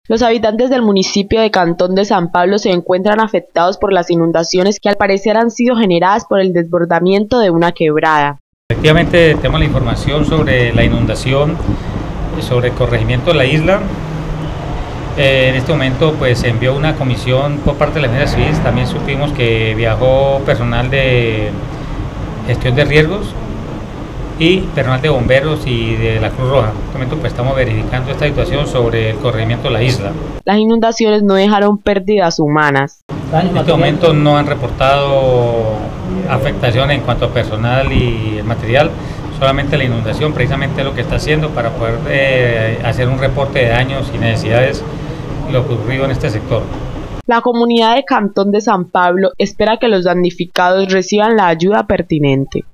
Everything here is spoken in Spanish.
Los habitantes del municipio de Cantón de San Pablo se encuentran afectados por las inundaciones que al parecer han sido generadas por el desbordamiento de una quebrada. Efectivamente tenemos la información sobre la inundación, sobre el corregimiento de la isla. En este momento pues se envió una comisión por parte de la Defensa Civil. También supimos que viajó personal de gestión de riesgos y personal de bomberos y de la Cruz Roja. En este momento pues estamos verificando esta situación sobre el corregimiento de la isla. Las inundaciones no dejaron pérdidas humanas. En este momento no han reportado afectación en cuanto a personal y material, solamente la inundación precisamente es lo que está haciendo para poder hacer un reporte de daños y necesidades de lo ocurrido en este sector. La comunidad de Cantón de San Pablo espera que los damnificados reciban la ayuda pertinente.